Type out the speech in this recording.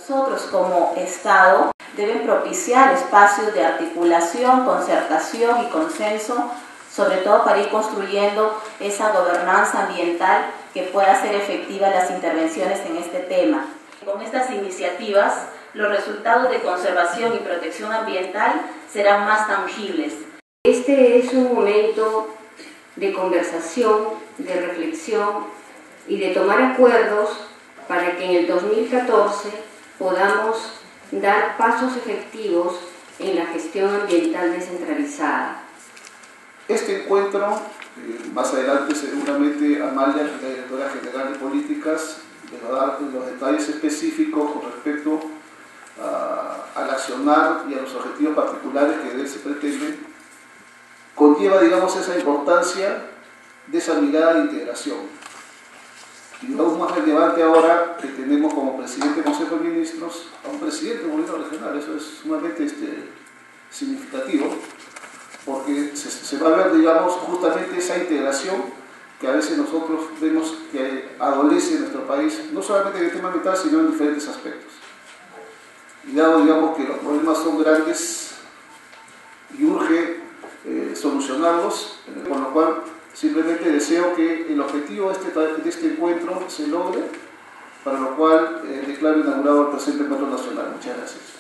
Nosotros como Estado deben propiciar espacios de articulación, concertación y consenso, sobre todo para ir construyendo esa gobernanza ambiental que pueda hacer efectivas las intervenciones en este tema. Con estas iniciativas, los resultados de conservación y protección ambiental serán más tangibles. Este es un momento de conversación, de reflexión y de tomar acuerdos para que en el 2014 podamos dar pasos efectivos en la gestión ambiental descentralizada. Este encuentro, más adelante seguramente Amalia, la directora general de políticas, les va a dar los detalles específicos con respecto al accionar y a los objetivos particulares que de él se pretenden, conlleva, digamos, esa importancia de esa mirada de integración. Y lo más relevante ahora que tenemos como presidente del Consejo de Ministros a un presidente del gobierno regional, eso es sumamente significativo, porque se va a ver, digamos, justamente esa integración que a veces nosotros vemos que adolece en nuestro país, no solamente en el tema ambiental, sino en diferentes aspectos. Y dado, digamos, que los problemas son grandes y urge solucionarlos, con lo cual simplemente deseo que el objetivo de este encuentro se logre, para lo cual declaro inaugurado el presente encuentro nacional. Muchas gracias.